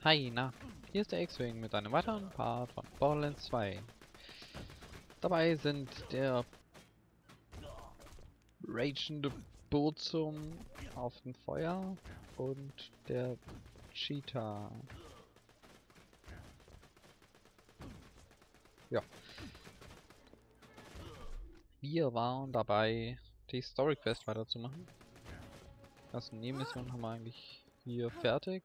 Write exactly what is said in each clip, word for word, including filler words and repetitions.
Hi, na, hier ist der X-Wing mit einem weiteren Part von Borderlands zwei. Dabei sind der ragende Burzum auf dem Feuer und der Cheetah. Ja. Wir waren dabei, die Story Quest weiterzumachen. Also Nebenmissionen haben wir eigentlich hier fertig.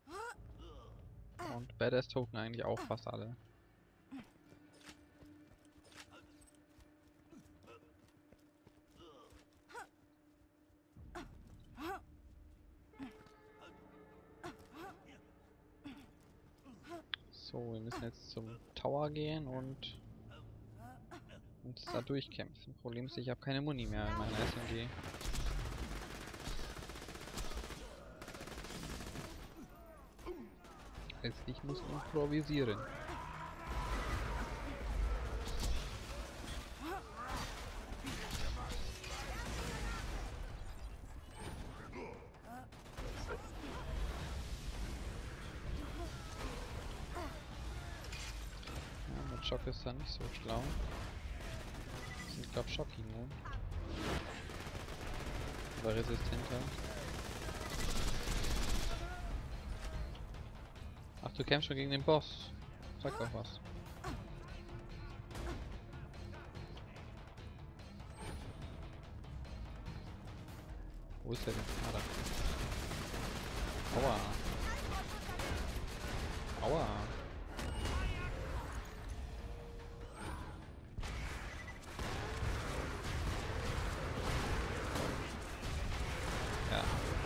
Und Badass Token eigentlich auch fast alle. So, wir müssen jetzt zum Tower gehen und uns da durchkämpfen. Problem ist, ich habe keine Muni mehr in meiner S M G. Also ich muss improvisieren. Ja, mit Schock ist da nicht so schlau. Das sind, glaube ich, Schock-Immun. Oder resistenter. Ach, du kämpfst schon gegen den Boss. Sag doch was. Wo ist der denn? Ah, da. Aua. Aua. Ja.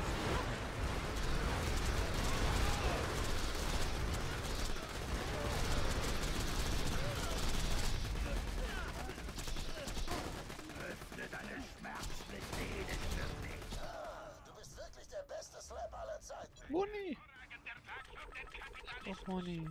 Öffne deine Schmerzbefehle für mich. Du bist wirklich der beste Slap aller Zeiten. Muni! Doch, Muni.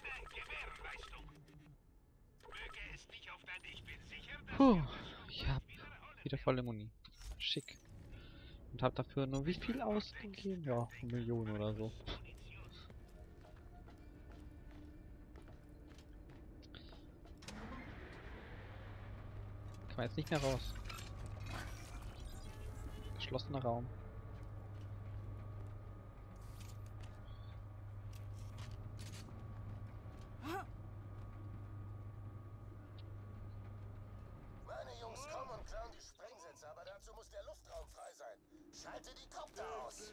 Puh, ich hab wieder volle Muni. Schick. Und hab dafür nur wie viel ausgegeben? Ja, eine Million oder so. Kann man jetzt nicht mehr raus. Geschlossener Raum. Meine Jungs kommen und klauen die Sprengsätze, aber dazu muss der Luftraum frei sein. Schalte die Kopter aus.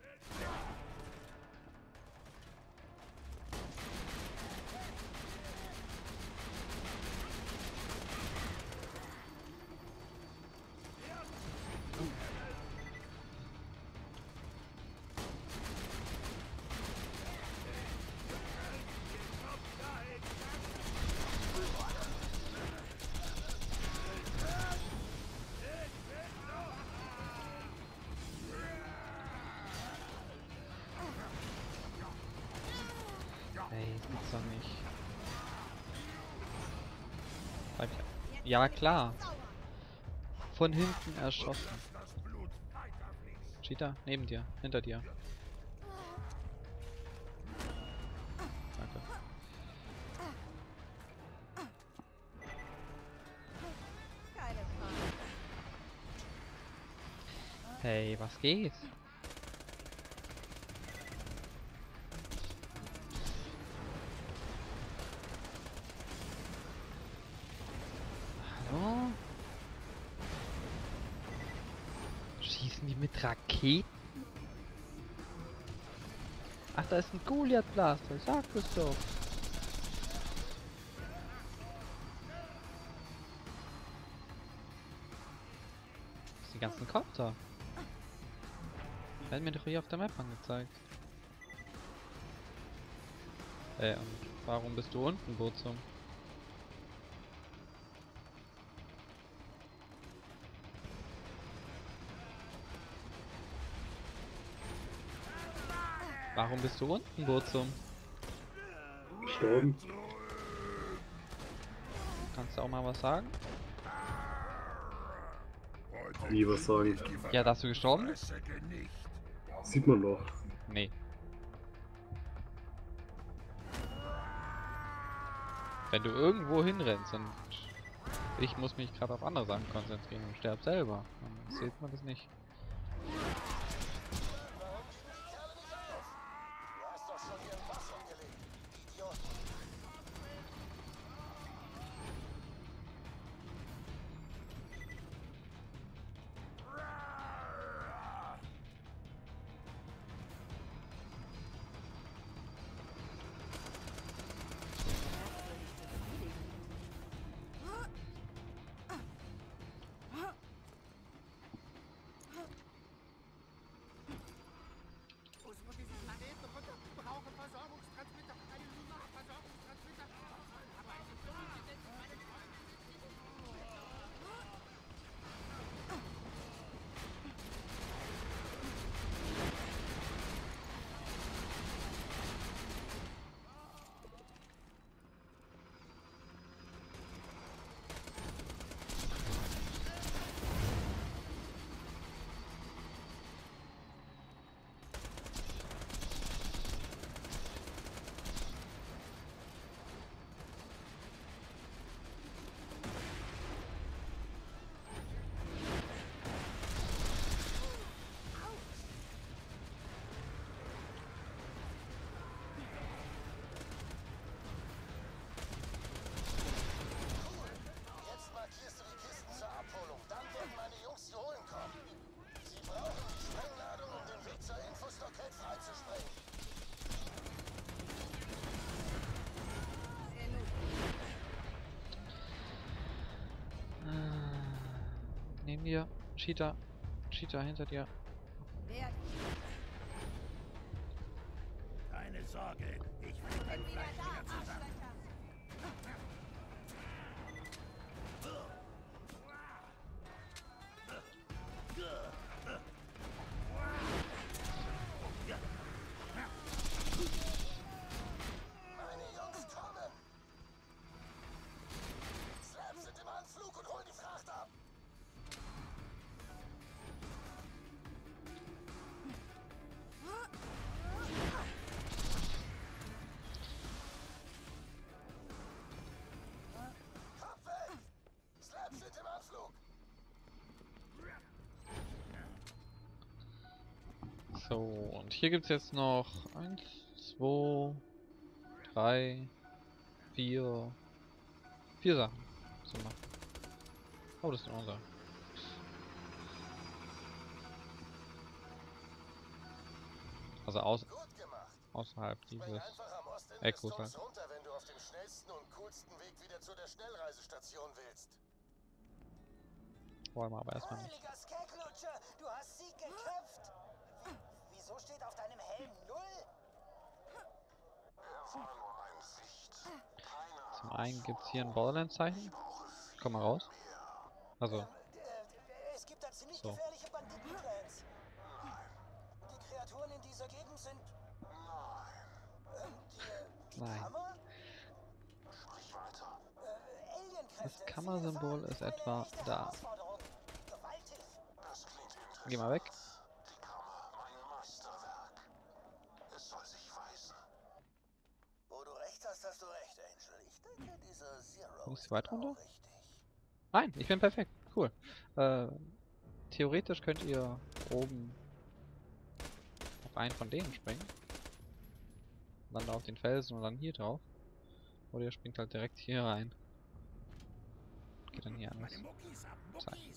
Ey, das gibt's doch nicht. Bleib ich- Ja klar. Von hinten erschossen. Cheetah, neben dir, hinter dir. Danke. Hey, was geht? Hallo? Schießen die mit Raketen? Ach, da ist ein Goliath-Blaster, sag es doch. Das sind die ganzen Kopter. Werden mir doch hier auf der Map angezeigt. Ey, und warum bist du unten, Burzum? Warum bist du unten, Burzum? Gestorben. Kannst du auch mal was sagen? Wie was sagen? Ja, dass du gestorben bist? Sieht man doch. Nee. Wenn du irgendwo hinrennst und ich muss mich gerade auf andere Sachen konzentrieren und sterb selber, dann sieht man das nicht. Warum geben die Kerle nicht auf? Du hast doch schon ihren Pass umgelegt, Idioten. Muss von diesem Planeten runter. Brauche Versorgungstransmitter. Einen lunar Versorgungstransmitter. Aber eine Blume, meine Freunde Jetzt markierst du die Kisten zur Abholung. Dann werden meine Jungs sie holen kommen. Sie brauchen die Sprengladung, um den Weg zur Infostockette freizusprengen. Neben dir, Cheetah, Cheetah hinter dir. Keine Sorge, ich will dein Fleisch wieder zusammen. Meine Jungs kommen! Slabs sind im Anflug und holen die Fracht ab! Kopf weg! Slabs sind im Anflug! So, und hier gibt es jetzt noch eins, zwei, drei, vier, vier Sachen zu machen. Oh, das ist unser. Also aus, Gut gemacht! außerhalb Spring dieses einfach am Ostende des Echos Turms halt. runter, wenn du auf dem schnellsten und coolsten Weg wieder zu der Schnellreisestation willst. Wollen wir aber erstmal nicht. Heiliger Skeklutscher, du hast Sieg geköpft. Wie, wieso steht auf deinem Helm null? Zum einen gibt es hier ein Borderlands-Zeichen. Komm mal raus. Also, Ähm, äh, es gibt da ziemlich So. gefährliche Banditenclans. Die Kreaturen in dieser Gegend sind... Ähm, die, die Nein. Kammer? Äh, Alienkräfte. Das Kammersymbol Sie ist befahren etwa eine echte da. Herausforderung. Gewaltig. Geh mal weg. Wo du recht hast, hast du recht, Angel. Ich denke, dieser Zero Muss ich ist weiter genau runter? richtig. Nein, ich bin perfekt. Cool. Äh, theoretisch könnt ihr oben auf einen von denen springen. Dann auf den Felsen und dann hier drauf. Oder ihr springt halt direkt hier rein. Geht dann hier anders. Zeigen.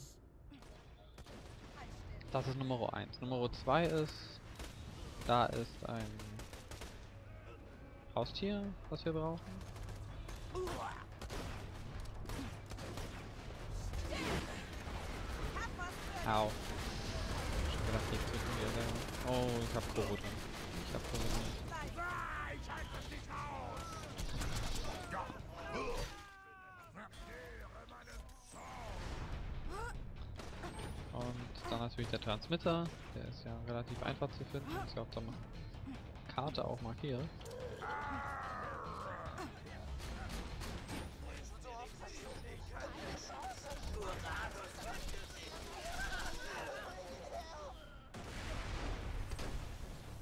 Das ist Nummer eins. Nummer zwei ist, da ist ein Haustier, was wir brauchen. Au. Ich hab gedacht, die drücken wir selber. Oh, ich hab Koro drin. Ich hab Koro drin. Und dann natürlich der Transmitter. Der ist ja relativ einfach zu finden. Ist ja auf der Karte auch markiert.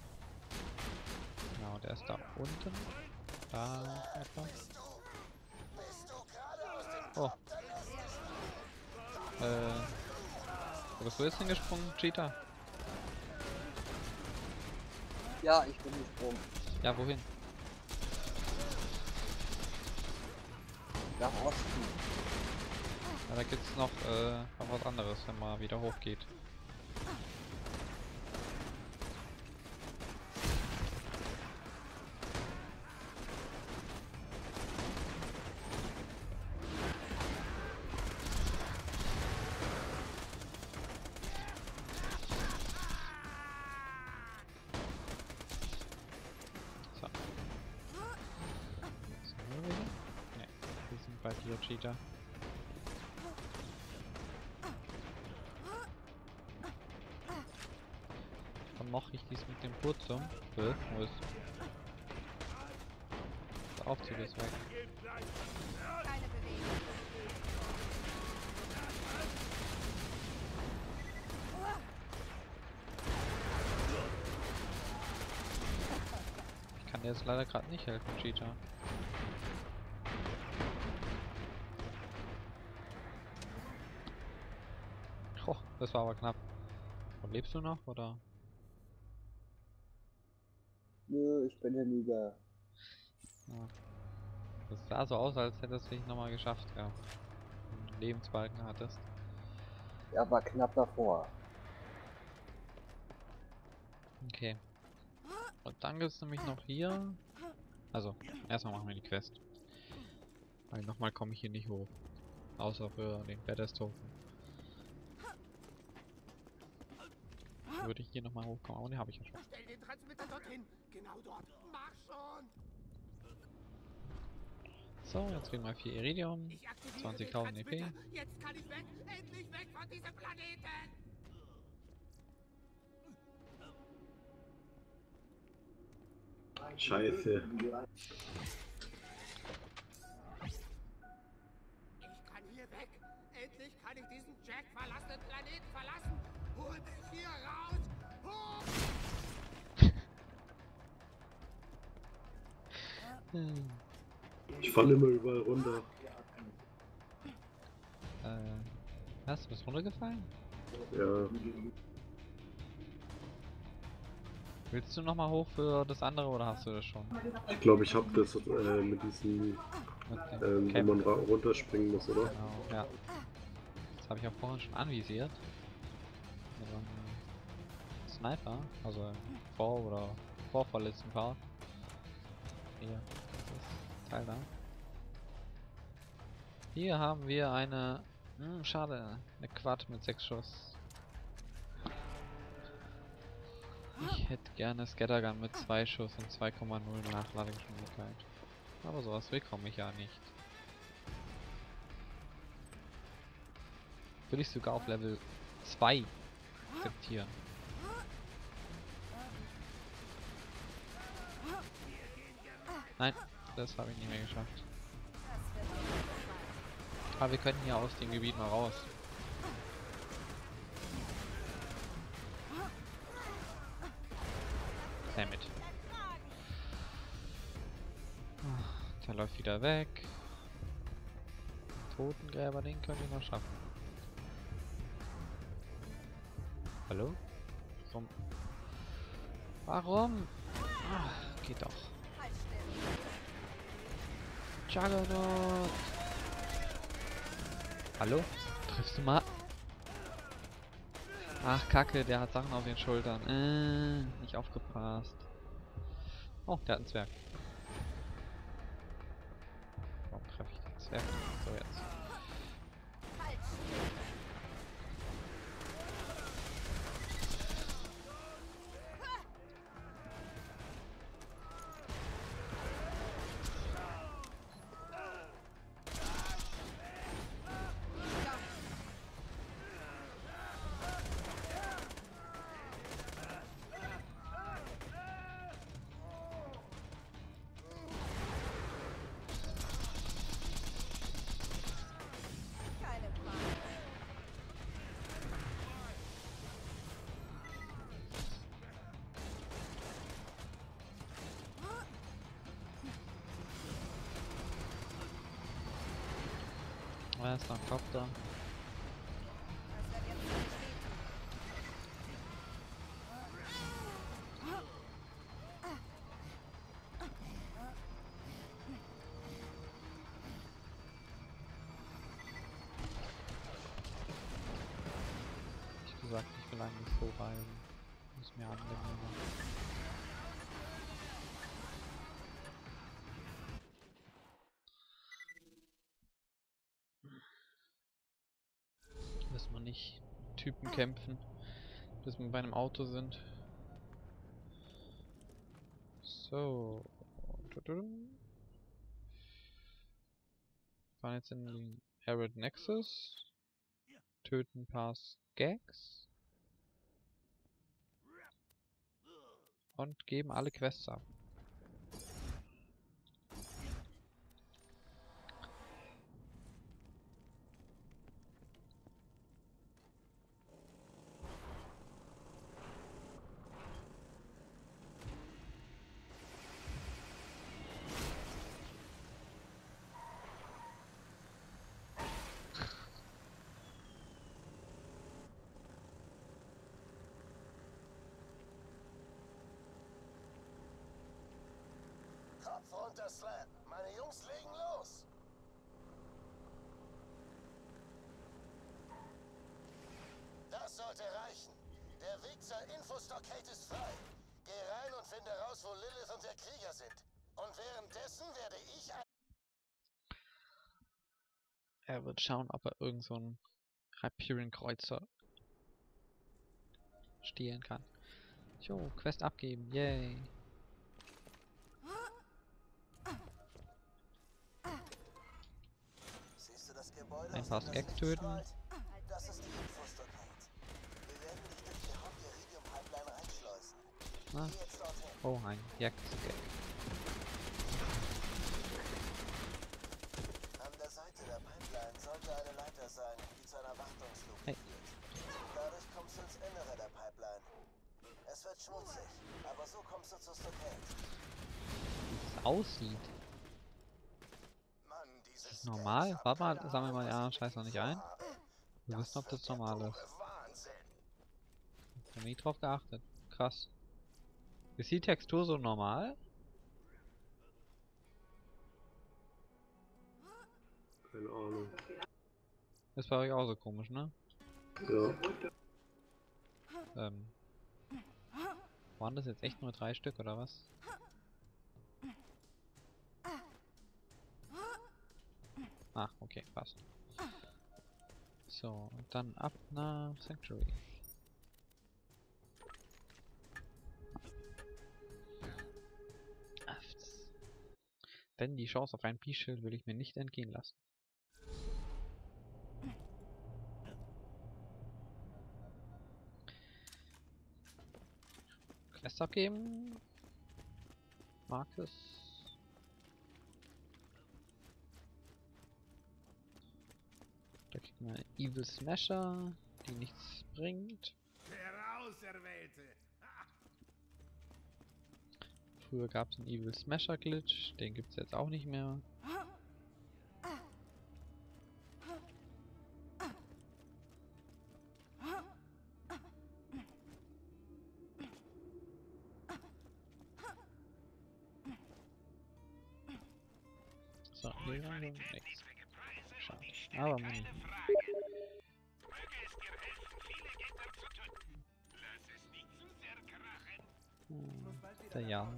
Genau, der ist da unten. Da etwa. Oh. Äh. Wo bist du jetzt hingesprungen, Cheetah? Ja, ich bin gesprungen. Ja, wohin? Nach Osten. Ja, da gibt's noch, äh, noch was anderes, wenn man wieder hochgeht. So. Sind wir wieder? Ne, wir sind bei dir, Cheetah. Noch ich dies mit dem Putzum. Äh, wo ist? Der Aufzug ist weg. Keine Bewegung. Ich kann dir jetzt leider gerade nicht helfen, Cheetah. Oh, das war aber knapp. Und lebst du noch, oder? Nö, ich bin hinüber. Ja. Das sah so aus, als hättest du dich nochmal geschafft, ja. Wenn du Lebensbalken hattest. Er war knapp davor. Okay. Und dann gibt es nämlich noch hier. Also, erstmal machen wir die Quest. Weil nochmal komme ich hier nicht hoch. Außer für den Badass-Token. Würde ich hier nochmal hochkommen, aber den habe ich ja schon. Stell den Transmitter dorthin. Genau dort. Mach schon. So, jetzt kriegen wir vier Iridium. Ich aktiviere zwanzigtausend E den P. Transmitter. Jetzt kann ich weg. Endlich weg von diesem Planeten. Scheiße. Ich kann hier weg. Endlich kann ich diesen Jack verlassenen Planeten verlassen. Hol mich hier raus. Hol! Hm. Ich falle immer überall runter. Äh, hast du bist runtergefallen? Ja. Willst du nochmal hoch für das andere oder hast du das schon? Ich glaube, ich habe das äh, mit diesem, Mit dem ähm, wo Camp. man ra runterspringen muss, oder? Genau, ja. Das habe ich auch vorhin schon anvisiert. Mit so einem Sniper, also im vor- oder vorvorletzten Part. Hier, das Teil da. Hier haben wir eine, hm, schade, eine Quad mit sechs Schuss. Ich hätte gerne Scattergun mit zwei Schuss und zwei Komma null Nachladegeschwindigkeit. Aber sowas bekomme ich ja nicht. Würde ich sogar auf Level zwei akzeptieren. Nein, das habe ich nicht mehr geschafft. Aber wir können hier aus dem Gebiet mal raus. Damit. Der läuft wieder weg. Den Totengräber, den können wir noch schaffen. Hallo? Warum? Warum? Ach, geht doch. Halt still. Juggernaut! Hallo? Triffst du mal? Ach, Kacke, der hat Sachen auf den Schultern. Äh, nicht aufgepasst. Oh, der hat einen Zwerg. Warum treffe ich den Zwerg nicht? So, jetzt. Halt still. Master Copter. Das wird jetzt nicht wehtun. Ich gesagt, ich will eigentlich so reisen. Ist mir angenehmer. Dass man nicht Typen kämpfen, bis wir bei einem Auto sind. So. Wir fahren jetzt in den Herod Nexus. Töten ein paar Skags. Und geben alle Quests ab. Kopf runter, Slap. Meine Jungs legen los. Das sollte reichen. Der Weg zur Infostockade ist frei. Geh rein und finde raus, wo Lilith und der Krieger sind. Und währenddessen werde ich ein... Er wird schauen, ob er irgend so einen Hyperion Kreuzer stehlen kann. Jo, Quest abgeben, yay. Siehst du das Gebäude? Ein aus paar dem das Skags Licht töten. strahlt? Das ist die Infostockade. Wir werden dich durch die Haupt-Iridium-Pipeline reinschleusen. Na? Geh jetzt dorthin. Oh, ein Jagdskag. An der Seite der Pipeline sollte eine Leiter sein, die zu einer Wartungsluke Hey. führt. Dadurch kommst du ins Innere der Pipeline. Es wird schmutzig, aber so kommst du zur Stockade. Wie es aussieht. Mann, diese Ist normal? Skags Warte haben mal, keine sagen wir mal, Ahnung, ja, was ich scheiß noch mit nicht ihnen ein. vorhabe. Wir wissen, ob wird das der normal pure ist. Wahnsinn. Ich habe nie drauf geachtet. Krass. Ist die Textur so normal? Keine Ahnung. Ist bei euch auch so komisch, ne? Ja. Ähm. Waren das jetzt echt nur drei Stück oder was? Ach, okay, passt. So, und dann ab nach Sanctuary. Denn die Chance auf ein Peace-Schild will ich mir nicht entgehen lassen. Quest abgeben. Marcus. Da kriegt man Evil Smasher, die nichts bringt. Der Auserwählte. Früher gab es einen Evil Smasher Glitch, den gibt es jetzt auch nicht mehr. So, hier rein, nichts. Schade. Aber man. Hm, der ja.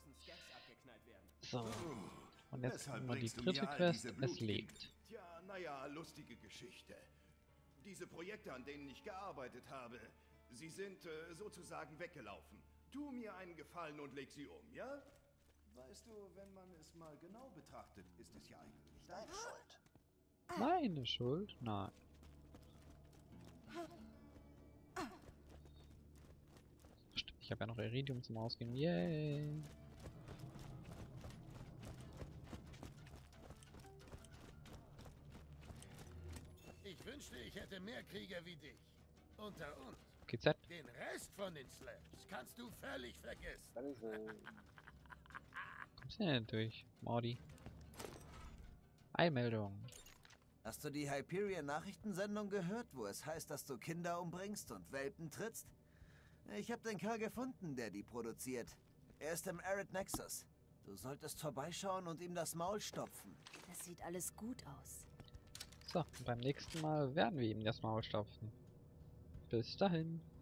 So. Und jetzt Weshalb immer die bringst du dritte mir all Quest, diese es Blut lebt. Tja, naja, lustige Geschichte. Diese Projekte, an denen ich gearbeitet habe, sie sind äh, sozusagen weggelaufen. Tu mir einen Gefallen und leg sie um, ja? Weißt du, wenn man es mal genau betrachtet, ist es ja eigentlich Deine Schuld. Meine Schuld? Nein. Stimmt, ich habe ja noch Iridium zum Ausgeben. Yay! Ich wünschte, ich hätte mehr Krieger wie dich. Unter uns. G Z. Den Rest von den Slabs kannst du völlig vergessen. Dankeschön. Kommst du denn durch, Mordi? Eilmeldung. Hast du die Hyperion-Nachrichtensendung gehört, wo es heißt, dass du Kinder umbringst und Welpen trittst? Ich habe den Kerl gefunden, der die produziert. Er ist im Arid Nexus. Du solltest vorbeischauen und ihm das Maul stopfen. Das sieht alles gut aus. So, und beim nächsten Mal werden wir ihm das Maul stopfen. Bis dahin.